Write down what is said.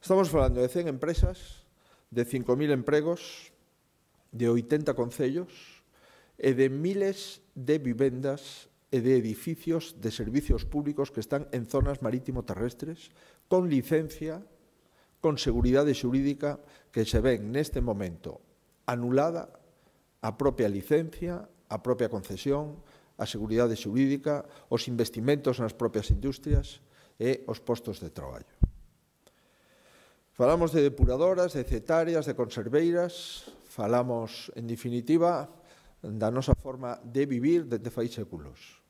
Estamos falando de 100 empresas, de 5.000 empregos, de 80 concellos e de miles de vivendas e de edificios de servicios públicos que están en zonas marítimo-terrestres con licencia, con seguridade xurídica, que se ven neste momento anulada a propia licencia, a propia concesión, a seguridade xurídica, os investimentos nas propias industrias e os postos de traballo. Falamos de depuradoras, de cetarias, de conserveiras, falamos, en definitiva, da nosa forma de vivir desde fai séculos.